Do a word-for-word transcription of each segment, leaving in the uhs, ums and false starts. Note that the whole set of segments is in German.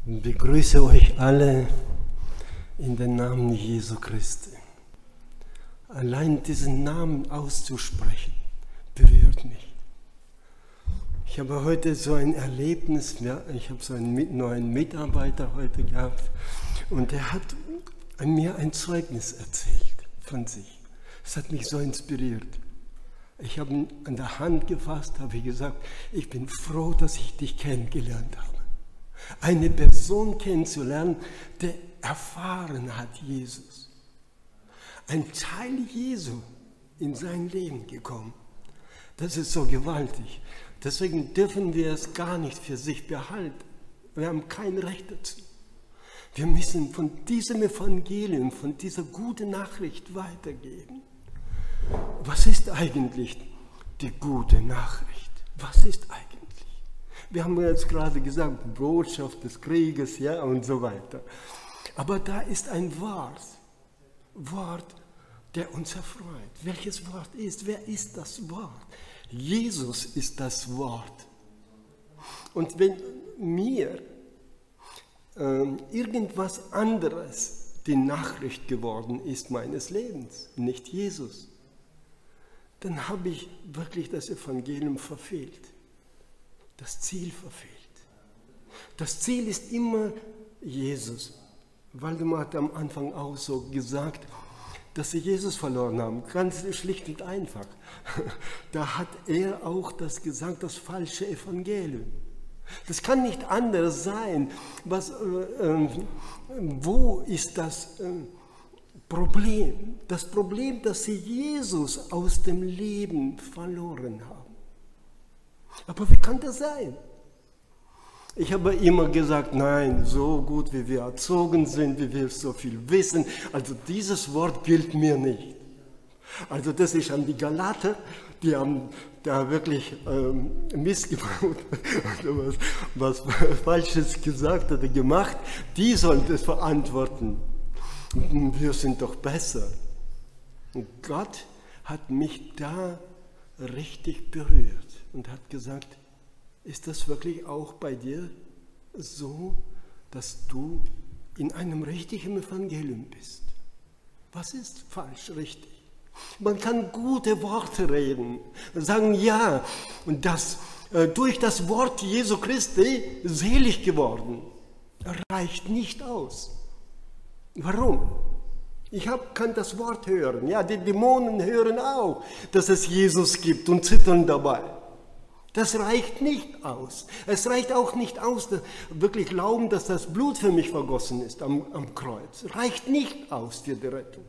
Ich begrüße euch alle in den Namen Jesu Christi. Allein diesen Namen auszusprechen, berührt mich. Ich habe heute so ein Erlebnis, ich habe so einen neuen Mitarbeiter heute gehabt und er hat mir ein Zeugnis erzählt von sich. Es hat mich so inspiriert. Ich habe ihn an der Hand gefasst, habe gesagt, ich bin froh, dass ich dich kennengelernt habe. Eine Person kennenzulernen, der erfahren hat Jesus. Ein Teil Jesu in sein Leben gekommen. Das ist so gewaltig. Deswegen dürfen wir es gar nicht für sich behalten. Wir haben kein Recht dazu. Wir müssen von diesem Evangelium, von dieser guten Nachricht weitergeben. Was ist eigentlich die gute Nachricht? Was ist eigentlich? Wir haben jetzt gerade gesagt, Botschaft des Krieges, ja, und so weiter. Aber da ist ein Wort, Wort, der uns erfreut. Welches Wort ist? Wer ist das Wort? Jesus ist das Wort. Und wenn mir äh, irgendwas anderes die Nachricht geworden ist meines Lebens, nicht Jesus, dann habe ich wirklich das Evangelium verfehlt. Das Ziel verfehlt. Das Ziel ist immer Jesus. Waldemar hat am Anfang auch so gesagt, dass sie Jesus verloren haben. Ganz schlicht und einfach. Da hat er auch das gesagt, das falsche Evangelium. Das kann nicht anders sein. Was, äh, äh, wo ist das äh, Problem? Das Problem, dass sie Jesus aus dem Leben verloren haben. Aber wie kann das sein? Ich habe immer gesagt, nein, so gut wie wir erzogen sind, wie wir so viel wissen, also dieses Wort gilt mir nicht. Also das ist an die Galater, die haben da wirklich ähm, missgebaut, also was, was Falsches gesagt oder gemacht, die sollen das verantworten. Wir sind doch besser. Und Gott hat mich da richtig berührt und hat gesagt, ist das wirklich auch bei dir so, dass du in einem richtigen Evangelium bist? Was ist falsch, richtig? Man kann gute Worte reden, sagen ja, und das äh, durch das Wort Jesu Christi selig geworden, reicht nicht aus. Warum? Ich hab, kann das Wort hören, ja, die Dämonen hören auch, dass es Jesus gibt und zittern dabei. Das reicht nicht aus. Es reicht auch nicht aus, dass wirklich glauben, dass das Blut für mich vergossen ist am, am Kreuz. Reicht nicht aus für die Rettung.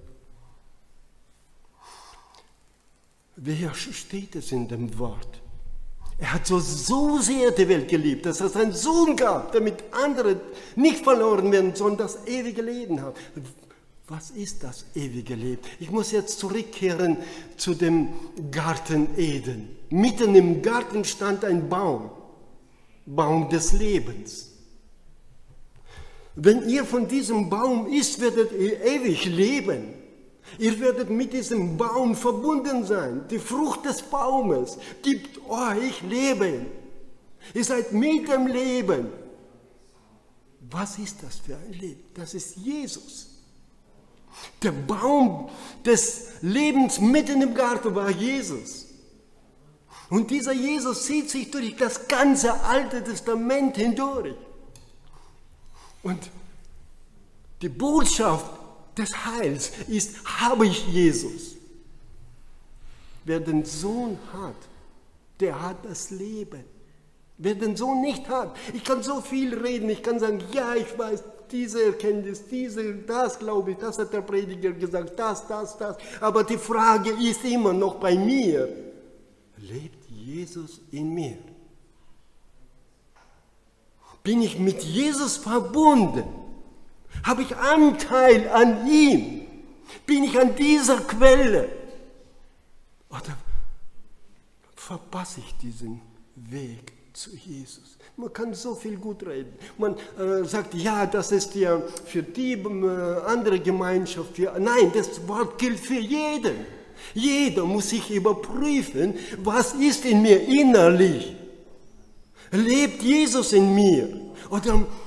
Wer steht es in dem Wort? Er hat so, so sehr die Welt geliebt, dass er seinen Sohn gab, damit andere nicht verloren werden, sondern das ewige Leben haben. Was ist das ewige Leben? Ich muss jetzt zurückkehren zu dem Garten Eden. Mitten im Garten stand ein Baum, Baum des Lebens. Wenn ihr von diesem Baum isst, werdet ihr ewig leben. Ihr werdet mit diesem Baum verbunden sein. Die Frucht des Baumes gibt euch Leben. Ihr seid mit dem Leben. Was ist das für ein Leben? Das ist Jesus. Der Baum des Lebens mitten im Garten war Jesus. Und dieser Jesus zieht sich durch das ganze Alte Testament hindurch. Und die Botschaft des Heils ist, habe ich Jesus. Wer den Sohn hat, der hat das Leben. Wer den Sohn nicht hat, ich kann so viel reden, ich kann sagen, ja, ich weiß, diese Erkenntnis, diese, das glaube ich, das hat der Prediger gesagt, das, das, das. Aber die Frage ist immer noch bei mir, lebt Jesus in mir? Bin ich mit Jesus verbunden? Habe ich Anteil an ihm? Bin ich an dieser Quelle? Oder verpasse ich diesen Weg zu Jesus? Man kann so viel gut reden. Man äh, sagt, ja, das ist ja für die äh, andere Gemeinschaft. Für, nein, das Wort gilt für jeden. Jeder muss sich überprüfen, was ist in mir innerlich. Lebt Jesus in mir? Oder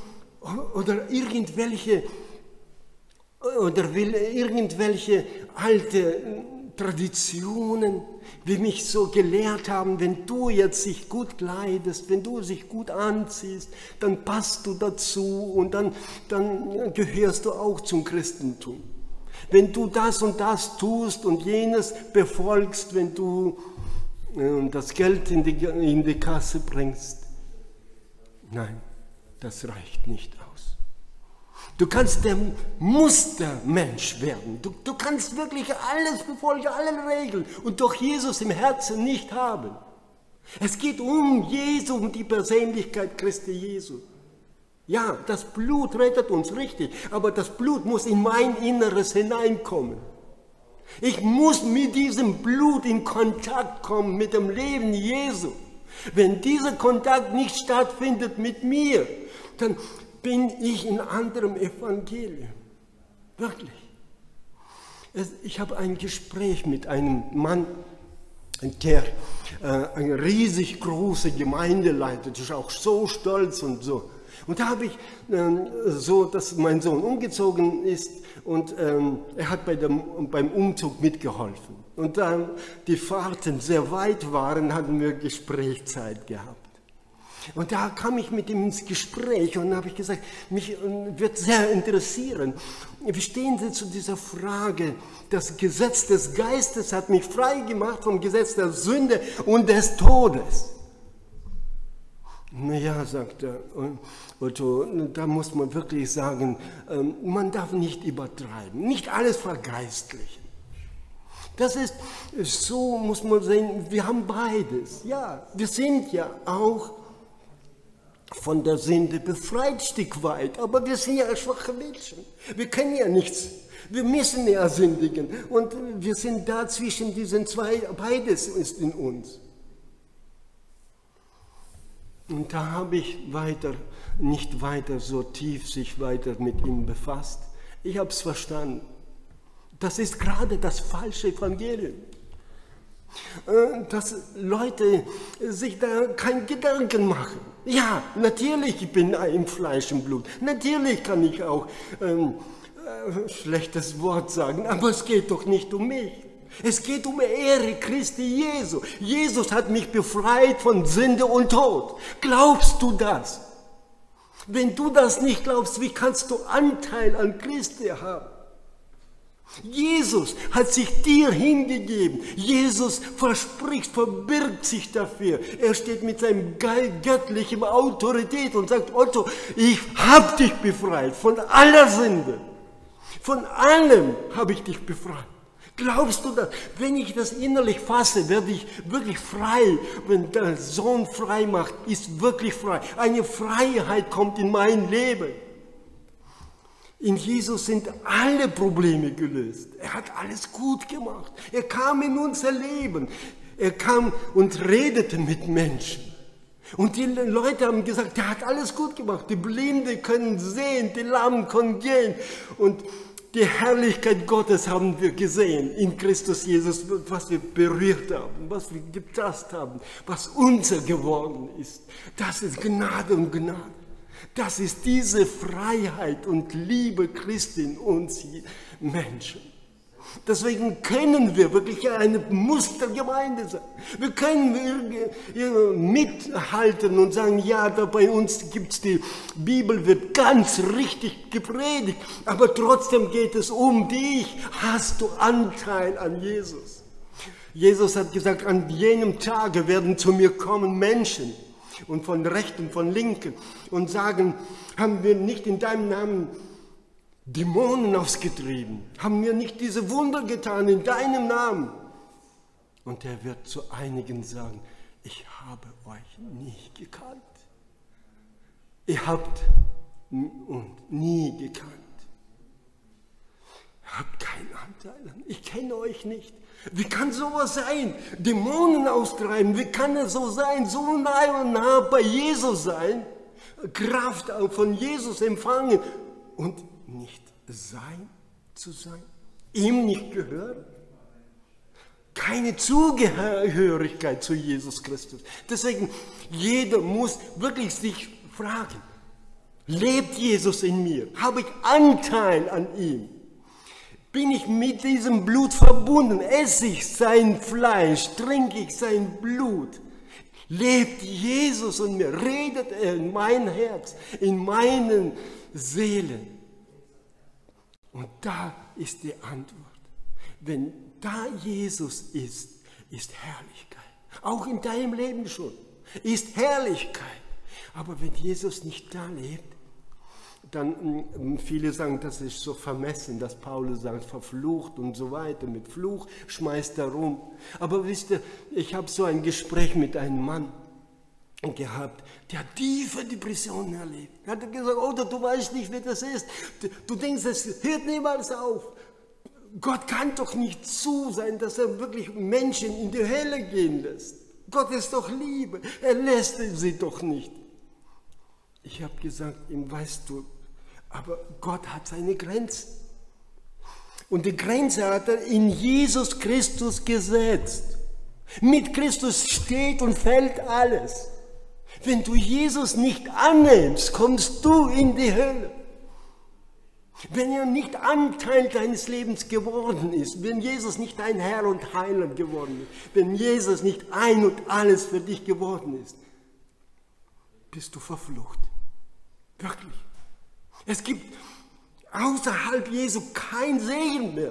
oder irgendwelche, oder will irgendwelche alte Traditionen, die mich so gelehrt haben, wenn du jetzt dich gut kleidest, wenn du dich gut anziehst, dann passt du dazu und dann, dann gehörst du auch zum Christentum. Wenn du das und das tust und jenes befolgst, wenn du äh, das Geld in die, in die Kasse bringst, nein, das reicht nicht aus. Du kannst der Mustermensch werden. Du, du kannst wirklich alles befolgen, alle Regeln und doch Jesus im Herzen nicht haben. Es geht um Jesu, um die Persönlichkeit Christi Jesu. Ja, das Blut rettet uns, richtig, aber das Blut muss in mein Inneres hineinkommen. Ich muss mit diesem Blut in Kontakt kommen, mit dem Leben Jesu. Wenn dieser Kontakt nicht stattfindet mit mir, dann bin ich in anderem Evangelium. Wirklich. Ich habe ein Gespräch mit einem Mann, der äh, eine riesig große Gemeinde leitet, ist auch so stolz und so. Und da habe ich ähm, so, dass mein Sohn umgezogen ist und ähm, er hat bei dem, beim Umzug mitgeholfen. Und da die Fahrten sehr weit waren, hatten wir Gesprächszeit gehabt. Und da kam ich mit ihm ins Gespräch und habe ich gesagt, mich äh, wird sehr interessieren, wie stehen Sie zu dieser Frage, das Gesetz des Geistes hat mich frei gemacht vom Gesetz der Sünde und des Todes. Naja, sagt er, Otto, da muss man wirklich sagen, man darf nicht übertreiben, nicht alles vergeistlichen. Das ist, so muss man sagen, wir haben beides. Ja, wir sind ja auch von der Sünde befreit, ein Stück weit, aber wir sind ja schwache Menschen. Wir können ja nichts. Wir müssen ja sündigen. Und wir sind da zwischen diesen zwei, beides ist in uns. Und da habe ich weiter, nicht weiter so tief sich weiter mit ihm befasst. Ich habe es verstanden. Das ist gerade das falsche Evangelium. Dass Leute sich da keinen Gedanken machen. Ja, natürlich, ich bin im Fleisch und Blut. Natürlich kann ich auch ähm, äh, schlechtes Wort sagen, aber es geht doch nicht um mich. Es geht um Ehre Christi Jesu. Jesus hat mich befreit von Sünde und Tod. Glaubst du das? Wenn du das nicht glaubst, wie kannst du Anteil an Christi haben? Jesus hat sich dir hingegeben. Jesus verspricht, verbirgt sich dafür. Er steht mit seinem göttlichen Autorität und sagt, Otto, ich habe dich befreit von aller Sünde. Von allem habe ich dich befreit. Glaubst du das? Wenn ich das innerlich fasse, werde ich wirklich frei. Wenn der Sohn frei macht, ist wirklich frei. Eine Freiheit kommt in mein Leben. In Jesus sind alle Probleme gelöst. Er hat alles gut gemacht. Er kam in unser Leben. Er kam und redete mit Menschen. Und die Leute haben gesagt, der hat alles gut gemacht. Die Blinde können sehen, die Lahmen können gehen. Und die Herrlichkeit Gottes haben wir gesehen in Christus Jesus, was wir berührt haben, was wir getastet haben, was unser geworden ist. Das ist Gnade und Gnade. Das ist diese Freiheit und Liebe Christi in uns Menschen. Deswegen können wir wirklich eine Mustergemeinde sein. Wir können mithalten und sagen, ja, da bei uns gibt es die Bibel, wird ganz richtig gepredigt, aber trotzdem geht es um dich. Hast du Anteil an Jesus? Jesus hat gesagt, an jenem Tage werden zu mir kommen Menschen und von rechten, von linken und sagen, haben wir nicht in deinem Namen Dämonen ausgetrieben? Haben wir nicht diese Wunder getan in deinem Namen? Und er wird zu einigen sagen, ich habe euch nie gekannt. Ihr habt und nie gekannt. Ihr habt keinen Anteil an. Ich kenne euch nicht. Wie kann sowas sein? Dämonen austreiben, wie kann es so sein? So nah und nah bei Jesus sein, Kraft von Jesus empfangen und nicht sein zu sein, ihm nicht gehören. Keine Zugehörigkeit zu Jesus Christus. Deswegen, jeder muss wirklich sich fragen, Lebt Jesus in mir? Habe ich Anteil an ihm? Bin ich mit diesem Blut verbunden? Esse ich sein Fleisch? Trinke ich sein Blut? Lebt Jesus in mir? Redet er in mein Herz, in meinen Seelen? Und da ist die Antwort. Wenn da Jesus ist, ist Herrlichkeit. Auch in deinem Leben schon. Ist Herrlichkeit. Aber wenn Jesus nicht da lebt, dann, viele sagen, das ist so vermessen, dass Paulus sagt, verflucht und so weiter, mit Fluch schmeißt er rum. Aber wisst ihr, ich habe so ein Gespräch mit einem Mann gehabt, der tiefe Depressionen erlebt. Er hat gesagt, oder du weißt nicht, wie das ist. Du, du denkst, es hört niemals auf. Gott kann doch nicht zu sein, dass er wirklich Menschen in die Hölle gehen lässt. Gott ist doch Liebe, er lässt sie doch nicht. Ich habe gesagt, ihm, weißt du, aber Gott hat seine Grenzen. Und die Grenze hat er in Jesus Christus gesetzt. Mit Christus steht und fällt alles. Wenn du Jesus nicht annimmst, kommst du in die Hölle. Wenn er nicht Anteil deines Lebens geworden ist, wenn Jesus nicht dein Herr und Heiland geworden ist, wenn Jesus nicht ein und alles für dich geworden ist, bist du verflucht. Wirklich. Es gibt außerhalb Jesu kein Segen mehr.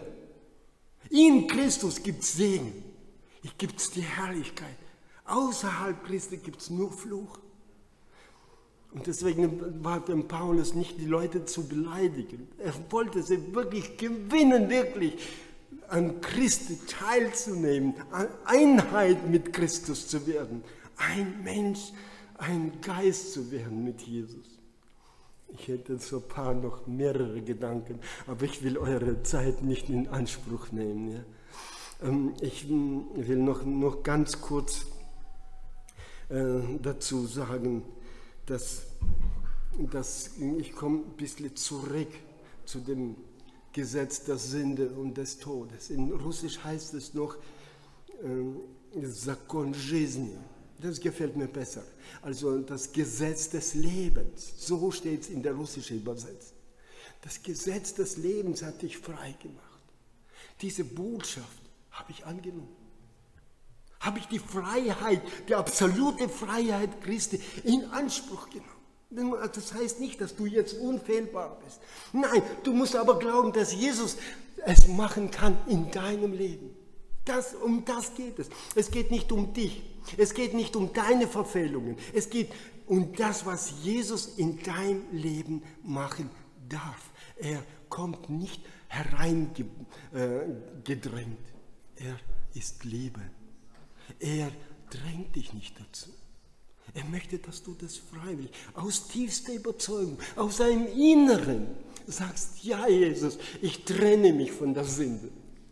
In Christus gibt es Segen. Hier gibt es die Herrlichkeit. Außerhalb Christi gibt es nur Fluch. Und deswegen war dem Paulus nicht, die Leute zu beleidigen. Er wollte sie wirklich gewinnen, wirklich an Christi teilzunehmen, an Einheit mit Christus zu werden. Ein Mensch, ein Geist zu werden mit Jesus. Ich hätte so ein paar noch mehrere Gedanken, aber ich will eure Zeit nicht in Anspruch nehmen. Ja. Ich will noch, noch ganz kurz äh, dazu sagen, dass, dass ich komme ein bisschen zurück zu dem Gesetz der Sünde und des Todes. In Russisch heißt es noch äh, Zakon жизни. Das gefällt mir besser. Also das Gesetz des Lebens, so steht es in der russischen Übersetzung. Das Gesetz des Lebens hat dich frei gemacht. Diese Botschaft habe ich angenommen. Habe ich die Freiheit, die absolute Freiheit Christi in Anspruch genommen. Das heißt nicht, dass du jetzt unfehlbar bist. Nein, du musst aber glauben, dass Jesus es machen kann in deinem Leben. Das, um das geht es. Es geht nicht um dich. Es geht nicht um deine Verfehlungen. Es geht um das, was Jesus in deinem Leben machen darf. Er kommt nicht hereingedrängt. Er ist Liebe. Er drängt dich nicht dazu. Er möchte, dass du das freiwillig, aus tiefster Überzeugung, aus deinem Inneren sagst, ja Jesus, ich trenne mich von der Sünde.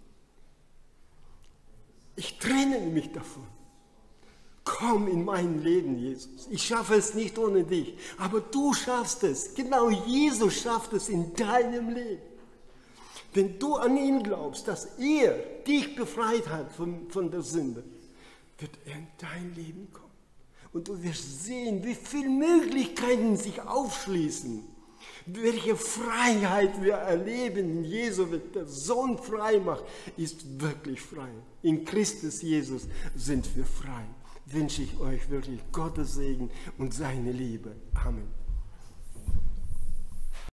Ich trenne mich davon. Komm in mein Leben, Jesus. Ich schaffe es nicht ohne dich, aber du schaffst es. Genau, Jesus schafft es in deinem Leben. Wenn du an ihn glaubst, dass er dich befreit hat von, von der Sünde, wird er in dein Leben kommen. Und du wirst sehen, wie viele Möglichkeiten sich aufschließen, welche Freiheit wir erleben in Jesus, wenn der Sohn frei macht, ist wirklich frei. In Christus Jesus sind wir frei. Wünsche ich euch wirklich Gottes Segen und seine Liebe. Amen.